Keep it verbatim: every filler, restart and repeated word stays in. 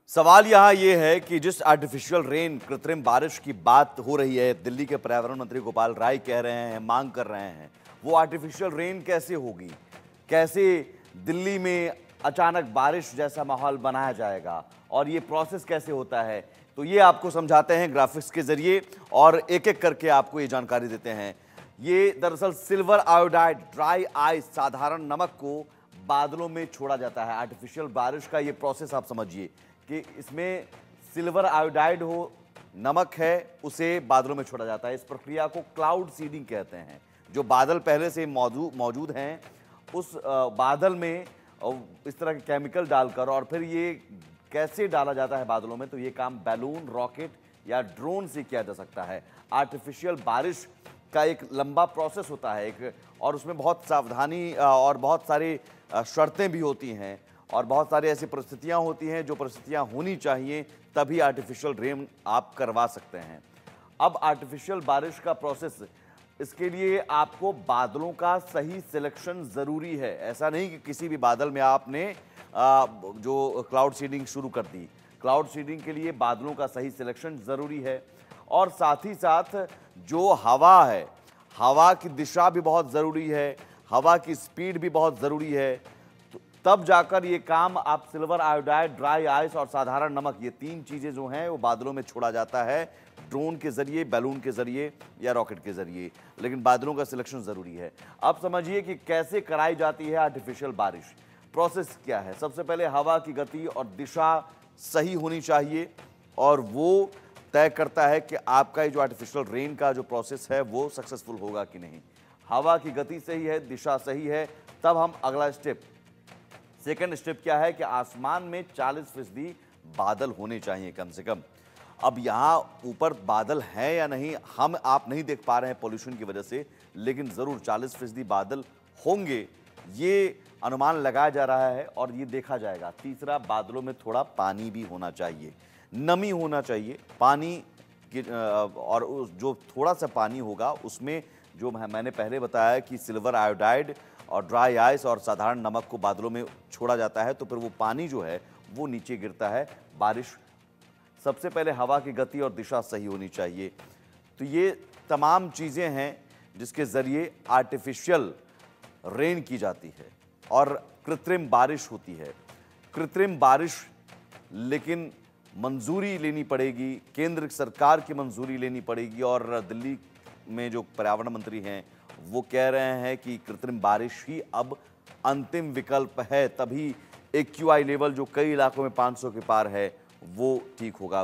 सवाल यहाँ ये है कि जिस आर्टिफिशियल रेन, कृत्रिम बारिश की बात हो रही है, दिल्ली के पर्यावरण मंत्री गोपाल राय कह रहे हैं, मांग कर रहे हैं, वो आर्टिफिशियल रेन कैसे होगी? कैसे दिल्ली में अचानक बारिश जैसा माहौल बनाया जाएगा और ये प्रोसेस कैसे होता है? तो ये आपको समझाते हैं ग्राफिक्स के जरिए और एक एक करके आपको ये जानकारी देते हैं। ये दरअसल सिल्वर आयोडाइड ड्राई आइस, साधारण नमक को बादलों में छोड़ा जाता है। आर्टिफिशियल बारिश का ये प्रोसेस आप समझिए कि इसमें सिल्वर आयोडाइड हो, नमक है, उसे बादलों में छोड़ा जाता है। इस प्रक्रिया को क्लाउड सीडिंग कहते हैं। जो बादल पहले से मौजूद मौजूद हैं, उस बादल में इस तरह के केमिकल डालकर, और फिर ये कैसे डाला जाता है बादलों में, तो ये काम बैलून, रॉकेट या ड्रोन से किया जा सकता है। आर्टिफिशियल बारिश का एक लंबा प्रोसेस होता है एक, और उसमें बहुत सावधानी और बहुत सारी शर्तें भी होती हैं और बहुत सारी ऐसी परिस्थितियां होती हैं जो परिस्थितियां होनी चाहिए, तभी आर्टिफिशियल रेन आप करवा सकते हैं। अब आर्टिफिशियल बारिश का प्रोसेस, इसके लिए आपको बादलों का सही सिलेक्शन ज़रूरी है। ऐसा नहीं कि किसी भी बादल में आपने जो क्लाउड सीडिंग शुरू कर दी। क्लाउड सीडिंग के लिए बादलों का सही सिलेक्शन ज़रूरी है और साथ ही साथ जो हवा है, हवा की दिशा भी बहुत ज़रूरी है, हवा की स्पीड भी बहुत ज़रूरी है। तो तब जाकर ये काम आप सिल्वर आयोडाइड, ड्राई आइस और साधारण नमक, ये तीन चीज़ें जो हैं वो बादलों में छोड़ा जाता है, ड्रोन के ज़रिए, बैलून के ज़रिए या रॉकेट के ज़रिए। लेकिन बादलों का सिलेक्शन ज़रूरी है। अब समझिए कि कैसे कराई जाती है आर्टिफिशियल बारिश। प्रोसेस क्या है? सबसे पहले हवा की गति और दिशा सही होनी चाहिए और वो तय करता है कि आपका ये जो आर्टिफिशियल रेन का जो प्रोसेस है वो सक्सेसफुल होगा कि नहीं। हवा की गति सही है, दिशा सही है, तब हम अगला स्टेप, सेकंड स्टेप क्या है कि आसमान में चालीस फीसदी बादल होने चाहिए कम से कम। अब यहाँ ऊपर बादल हैं या नहीं, हम आप नहीं देख पा रहे हैं पोल्यूशन की वजह से, लेकिन ज़रूर चालीस फीसदी बादल होंगे, ये अनुमान लगाया जा रहा है और ये देखा जाएगा। तीसरा, बादलों में थोड़ा पानी भी होना चाहिए, नमी होना चाहिए पानी की, और जो थोड़ा सा पानी होगा उसमें जो मैंने पहले बताया कि सिल्वर आयोडाइड और ड्राई आइस और साधारण नमक को बादलों में छोड़ा जाता है, तो फिर वो पानी जो है वो नीचे गिरता है। बारिश, सबसे पहले हवा की गति और दिशा सही होनी चाहिए। तो ये तमाम चीज़ें हैं जिसके ज़रिए आर्टिफिशियल रेन की जाती है और कृत्रिम बारिश होती है। कृत्रिम बारिश लेकिन मंजूरी लेनी पड़ेगी, केंद्र सरकार की मंजूरी लेनी पड़ेगी और दिल्ली में जो पर्यावरण मंत्री हैं वो कह रहे हैं कि कृत्रिम बारिश ही अब अंतिम विकल्प है, तभी एक्यूआई लेवल जो कई इलाकों में पाँच सौ के पार है वो ठीक होगा।